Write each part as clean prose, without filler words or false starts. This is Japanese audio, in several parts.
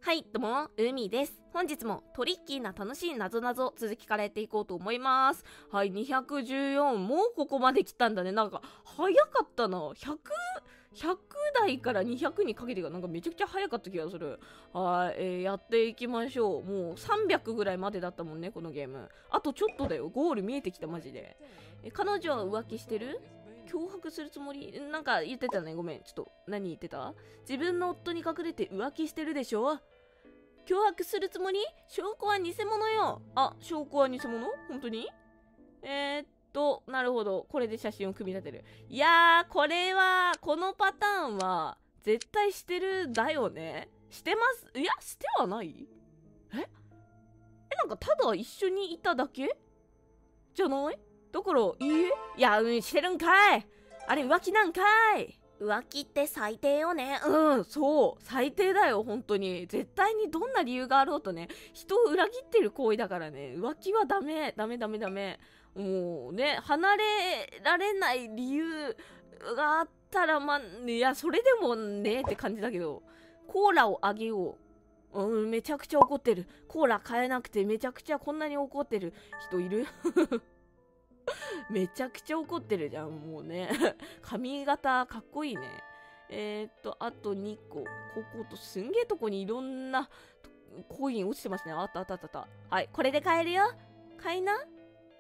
はい、どうも、海です。本日もトリッキーな楽しいなぞなぞ続きからやっていこうと思います。はい、214、もうここまで来たんだね。なんか、早かったな。100台から200にかけてがなんかめちゃくちゃ早かった気がする。はい、やっていきましょう。もう300ぐらいまでだったもんね、このゲーム。あとちょっとだよ。ゴール見えてきた、マジで。彼女は浮気してる？脅迫するつもり？なんか言ってたね。ごめん。ちょっと、何言ってた？自分の夫に隠れて浮気してるでしょ？脅迫するつもり？証拠は偽物よ。あ、証拠は偽物？本当に？なるほど。これで写真を組み立てる。いやー、このパターンは、絶対してるだよね。してます？いや、してはない？なんかただ一緒にいただけじゃない？だから、いいえ？いや、してるんかい。あれ浮気なんかい。 浮気って最低よね。 そう。最低だよ、本当に。絶対にどんな理由があろうとね、人を裏切ってる行為だからね。浮気はダメ。ダメ。もうね、離れられない理由があったら、いや、それでもねって感じだけど、コーラをあげよう。めちゃくちゃ怒ってる。コーラ買えなくてめちゃくちゃこんなに怒ってる人いる？めちゃくちゃ怒ってるじゃん、もうね。髪型かっこいいね。あと2個。こことすんげえとこにいろんなコイン落ちてますね。あった。はい、これで買えるよ。買いな。あれ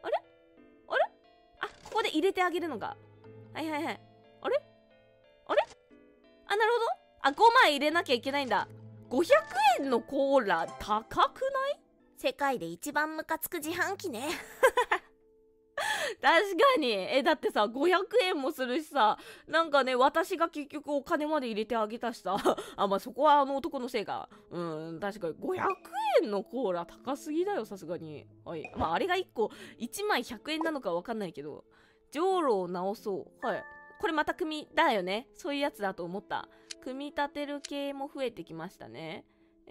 あ、ここで入れてあげるのか。はい。あれあ、なるほど。あ、5枚入れなきゃいけないんだ。500円のコーラ高くない？ 世界で一番ムカつく自販機ね。 確かに。だってさ、500円もするしさ、なんかね、私が結局お金まで入れてあげたしさ、そこは男のせいか。確かに500円のコーラ高すぎだよ、さすがに。はい。あれが1個、1枚100円なのかわかんないけど、じょうろを直そう。はい。これまただよね。そういうやつだと思った。組み立てる系も増えてきましたね。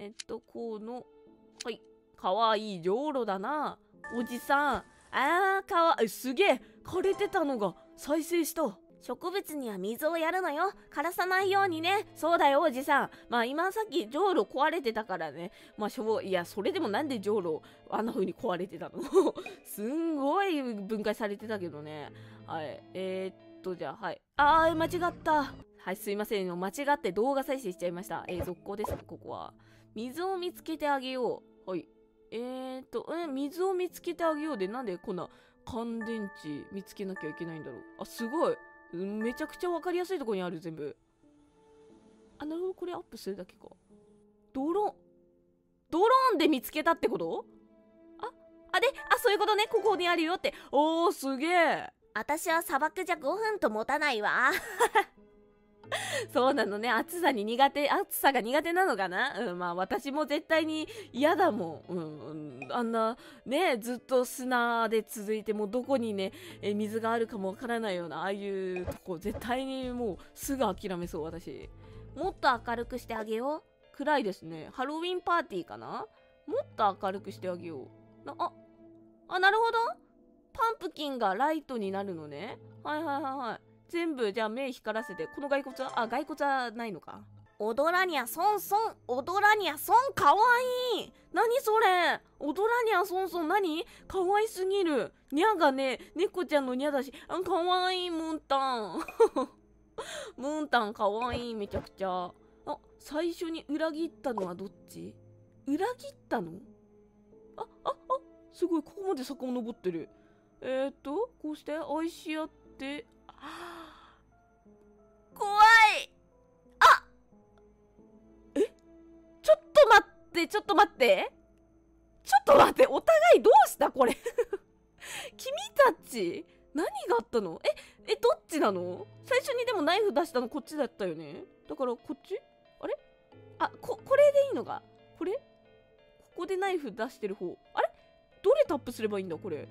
はい。かわいいじょうろだな。おじさん。すげえ枯れてたのが再生した。 植物には水をやるのよ。枯らさないようにね。 そうだよ、おじさん。今さっきじょうろ壊れてたからね。いや、それでもなんでじょうろあんな風に壊れてたの？すんごい分解されてたけどね。はい。じゃあ、はい。間違った。はい、すいません。間違って動画再生しちゃいました。続行ですね、ここは。水を見つけてあげよう。はい。水を見つけてあげようで、なんでこんな乾電池見つけなきゃいけないんだろう。あ、すごい。めちゃくちゃわかりやすいところにある、全部。なるほど、これアップするだけか。ドローンで見つけたってこと？そういうことね。ここにあるよって。おー、すげえ。 私は砂漠じゃ5分と持たないわ。 そうなのね。暑さが苦手なのかな。私も絶対に嫌だもん。あんなね、ずっと砂で続いてもどこにね、水があるかもわからないようなああいうとこ絶対にもうすぐ諦めそう。私もっと明るくしてあげよう。暗いですね。ハロウィンパーティーかな。もっと明るくしてあげよう。なるほど。パンプキンがライトになるのね。はい。全部じゃあ目光らせて。この骸骨はないのか。 踊らにゃソンかわいい。 何それ。踊らにゃソン何？かわいすぎる。にゃがね、猫ちゃんのにゃだし。かわいい、ムーンタン。ムーンタンかわいい、めちゃくちゃ。最初に裏切ったのはどっち？裏切ったの？すごい、ここまで遡ってる。こうして愛し合って、 怖い。 ちょっと待って、お互いどうしたこれ？君たち何があったの？どっちなの？最初にでもナイフ出したのこっちだったよね。だからこっち？あれ？これでいいのか？ここでナイフ出してる方。あれ？どれタップすればいいんだこれ。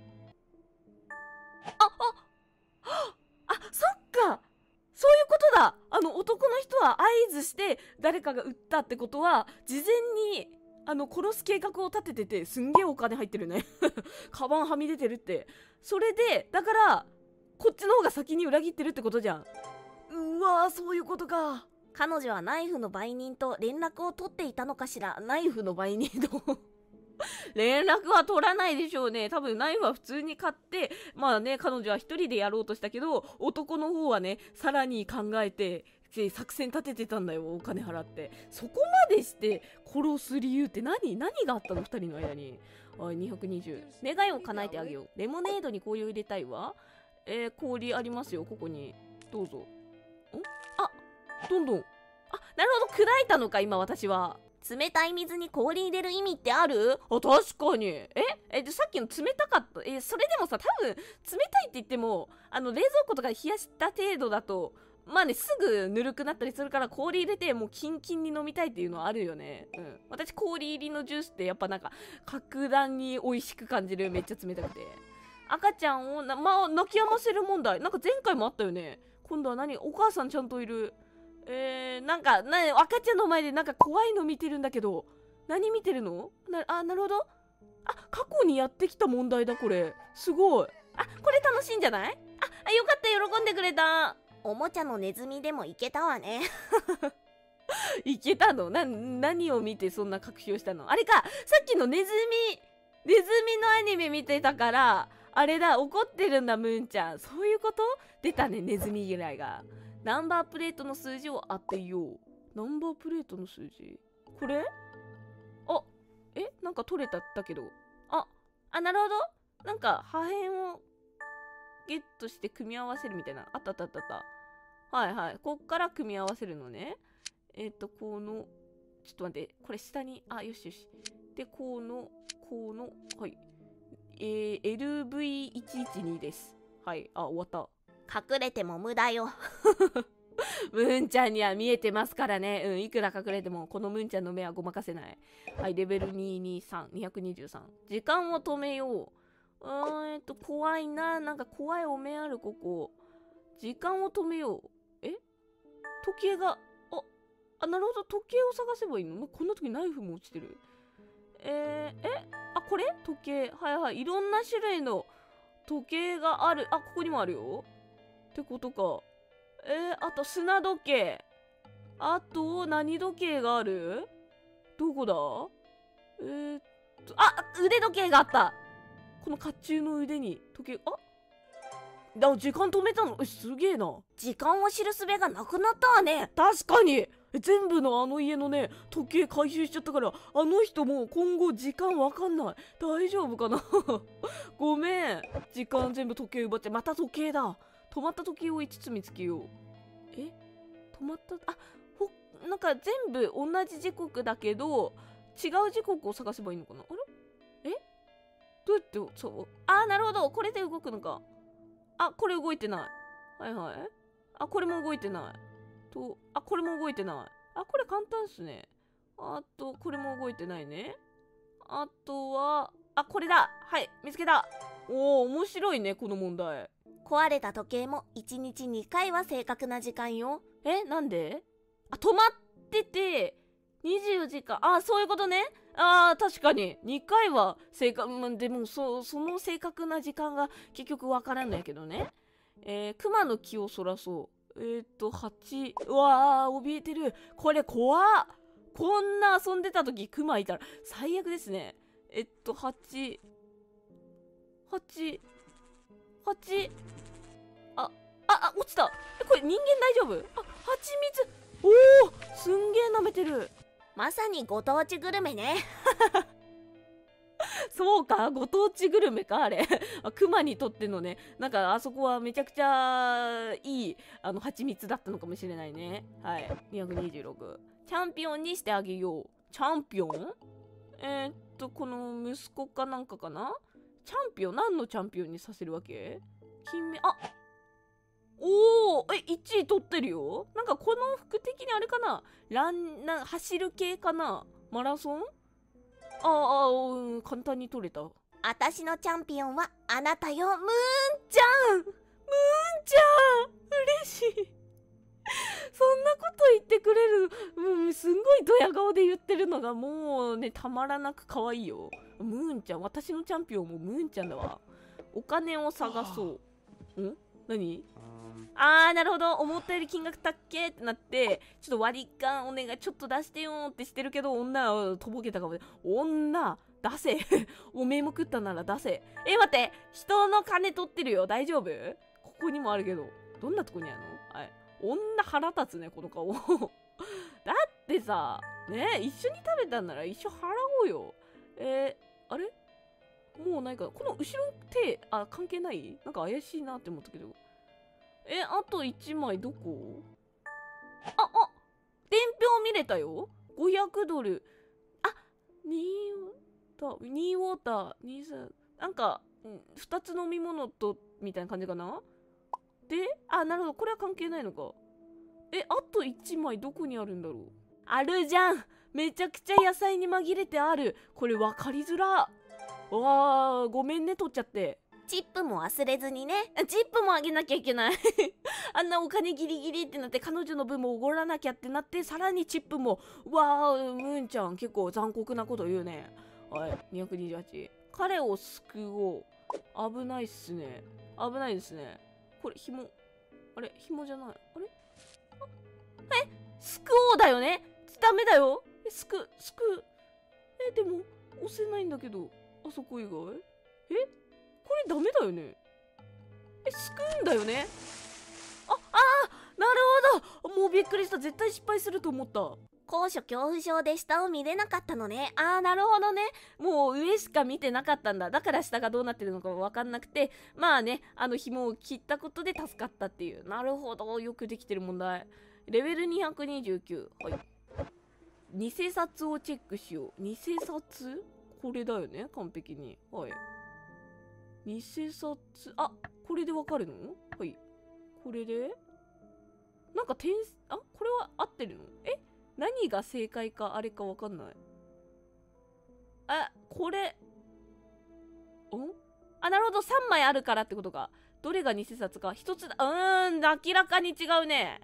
そっか、そういうことだ。男の人は合図して誰かが撃ったってことは、事前に殺す計画を立ててて、すんげえお金入ってるね。カバンはみ出てるって。それでだからこっちの方が先に裏切ってるってことじゃん。うわー、そういうことか。 彼女はナイフの売人と連絡を取っていたのかしら。 ナイフの売人と連絡は取らないでしょうね。多分ナイフは普通に買って、まあね、彼女は一人でやろうとしたけど、男の方はね、さらに考えて作戦立ててたんだよ、お金払って。そこまでして殺す理由って何があったの、2人の間に。220。願いを叶えてあげよう。レモネードに氷を入れたいわ。氷ありますよ、ここに。どうぞ。どんどん。なるほど、砕いたのか、今私は。 冷たい水に氷入れる意味ってある？ 確かに。さっきの冷たかった。それでもさ、多分、冷たいって言っても、冷蔵庫とかで冷やした程度だと、まあね、すぐぬるくなったりするから氷入れて、もうキンキンに飲みたいっていうのはあるよね。うん。私、氷入りのジュースってやっぱなんか、格段に美味しく感じる。めっちゃ冷たくて。赤ちゃんを泣き止ませる問題。なんか前回もあったよね。今度はお母さんちゃんといる。赤ちゃんの前でなんか怖いの見てるんだけど、何見てるの？なるほど。過去にやってきた問題だ、これ。すごい。これ楽しいんじゃない？よかった、喜んでくれた。 おもちゃのネズミでもいけたわね。 いけたの？何を見てそんな確信したの？あれか、さっきのネズミのアニメ見てたから、あれだ、怒ってるんだ、ムーンちゃん。そういうこと？出たね、ネズミ嫌いが。ナンバープレートの数字を当てよう。ナンバープレートの数字？これ？なんか取れたけど。なるほど。なんか破片をゲットして組み合わせるみたいな。あった。はいはい。こっから組み合わせるのね。ちょっと待って。これ下に、よし。で、この、はい。LV112 です。はい。終わった。 隠れても無駄よ。 ムーンちゃんには見えてますからね。いくら隠れてもこのムーンちゃんの目はごまかせない。はい、レベル223。時間を止めよう。怖いな。なんか怖いお面ある、ここ。時間を止めよう。時計が、なるほど、時計を探せばいいの？こんな時ナイフも落ちてる。これ？時計。はい。いろんな種類の時計がある。ここにもあるよ。ってことか。あと砂時計。あと何時計がある？どこだ？腕時計があった。この甲冑の腕に時計、時間止めたの？すげえな。 時間を知る術がなくなったわね。 確かに。全部の家のね、時計回収しちゃったから、人もう今後時間わかんない。大丈夫かなごめん。時間全部時計奪っちゃう。また時計だ。止まった時計を5つ見つけよう。止まった、なんか全部同じ時刻だけど、違う時刻を探せばいいのかな？どうやって、なるほど。これで動くのか。これ動いてない。はい。これも動いてない。これも動いてない。これ簡単っすね。これも動いてないね。あとは、これだ。はい、見つけた。面白いね、この問題。 壊れた時計も1日2回は正確な時間よ。 なんで？止まってて、24時間。そういうことね。確かに。2回は正確、でもその正確な時間が結局わからんのやけどね。熊の気をそらそう。8。うわー、怯えてる。これ怖っ。こんな遊んでた時熊いたら最悪ですね。8。落ちた。これ人間大丈夫？蜂蜜。すんげー舐めてる。 まさにご当地グルメね。 そうか、ご当地グルメか、あれ。熊にとってのね、なんかあそこはめちゃくちゃいい蜂蜜だったのかもしれないね。はい、226。チャンピオンにしてあげよう。チャンピオン？この息子かなんかかな？チャンピオン？何のチャンピオンにさせるわけ？1位取ってるよ。なんかこの服的にあれかな？走る系かな？マラソン？簡単に取れた。 私のチャンピオンはあなたよ、ムーンちゃん！ムーンちゃん！嬉しい。そんなこと言ってくれる、すんごいドヤ顔で言ってるのがもうね、たまらなく可愛いよ。ムーンちゃん、私のチャンピオンもムーンちゃんだわ。お金を探そう。何？ なるほど、思ったより金額たっけってなって、ちょっと割り勘お願い、ちょっと出してよってしてるけど、女はとぼけたかも。女出せおめえも食ったなら出せ。待って、人の金取ってるよ、大丈夫？ここにもあるけど、どんなとこにあるの？はい、女腹立つね、この顔だってさね、一緒に食べたんなら一緒払おうよ。あれもうないか、この後ろ手関係ない？なんか怪しいなって思ったけど。あと1枚どこ？伝票見れたよ。500ドル。2ウォーター、23、なんか、2つ飲み物と、みたいな感じかな。で、なるほど、これは関係ないのか。あと1枚どこにあるんだろう。あるじゃん。めちゃくちゃ野菜に紛れてある。これ分かりづら。ごめんね、取っちゃって。 チップも忘れずにね。 チップもあげなきゃいけないあんなお金ギリギリってなって、彼女の分もおごらなきゃってなって、さらにチップも。ムーンちゃん結構残酷なこと言うね。はい、228。彼を救おう。危ないっすね。危ないですね。これ紐、紐じゃない。救おうだよね。ダメだよ。救う。でも押せないんだけど、あそこ以外。これダメだよね。救うんだよね。なるほど。もうびっくりした。絶対失敗すると思った。 高所恐怖症で下を見れなかったのね。 なるほどね。もう上しか見てなかったんだ。だから下がどうなってるのか分かんなくて、まあね、紐を切ったことで助かったっていう。なるほど。よくできてる問題。レベル229。はい。偽札をチェックしよう。偽札？これだよね。完璧に。はい。偽札。これでわかるの？はい。これでなんかこれは合ってるの？何が正解かあれかわかんない。これ。なるほど。3枚あるからってことか。どれが偽札か。一つだ。明らかに違うね。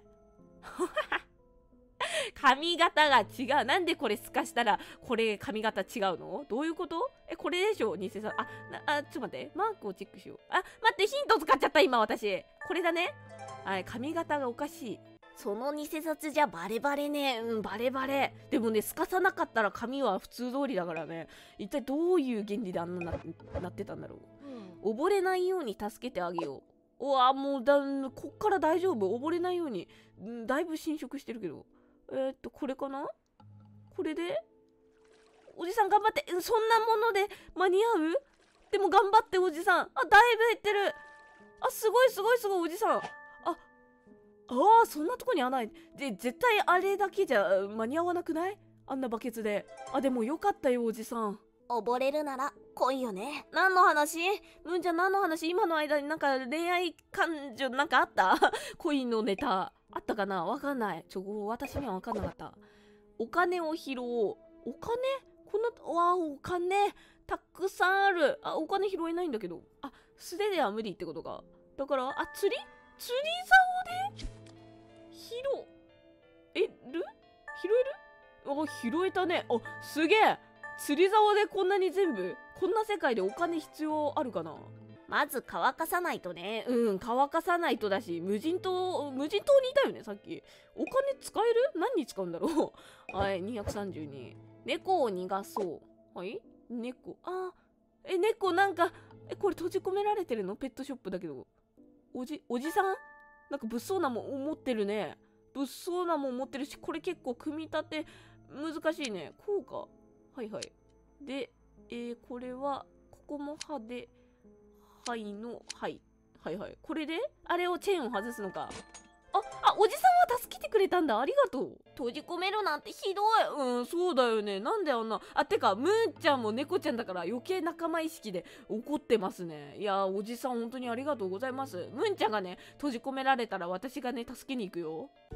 髪型が違う。なんでこれ透かしたらこれ髪型違うの？どういうこと？これでしょ偽札。ちょっと待って。マークをチェックしよう。待って、ヒント使っちゃった今私。これだね。はい、髪型がおかしい。 その偽札じゃバレバレね。 バレバレ。でもね、透かさなかったら髪は普通通りだからね。一体どういう原理であんななってたんだろう。溺れないように助けてあげよう。もうこっから大丈夫。溺れないように。だいぶ侵食してるけど。これかな？これでおじさん頑張って。そんなもので間に合う？でも頑張っておじさん。だいぶ減ってる。すごいおじさん。そんなとこに穴で絶対あれだけじゃ間に合わなくない？あんなバケツで。でもよかったよおじさん。 溺れるなら来いよね。 何の話？むんちゃん何の話？今の間になんか恋愛感情なんかあった恋のネタあったかな？わかんない。私にはわかんなかった。お金を拾おう。お金？お金たくさんある。お金拾えないんだけど。素手では無理ってことか。だから釣り竿で拾える？拾えたね。すげえ。釣り竿でこんなに全部。こんな世界でお金必要あるかな？ まず乾かさないとね。 乾かさないとだし、無人島にいたよね、さっき。お金使える？何に使うんだろうはい、232。猫を逃がそう。はい？猫。猫なんか、これ閉じ込められてるの？ペットショップだけど。おじさん？なんか物騒なもん持ってるね。物騒なもん持ってるし、これ結構組み立て難しいね。こうか。はいはい。で、これは、ここも歯で、はい。これであれをチェーンを外すのか。おじさんは助けてくれたんだ。ありがとう。 閉じ込めるなんてひどい。そうだよね。なんであんな。てか、ムーンちゃんも猫ちゃんだから余計仲間意識で怒ってますね。いや、おじさん本当にありがとうございます。ムーンちゃんがね、閉じ込められたら私がね、助けに行くよ。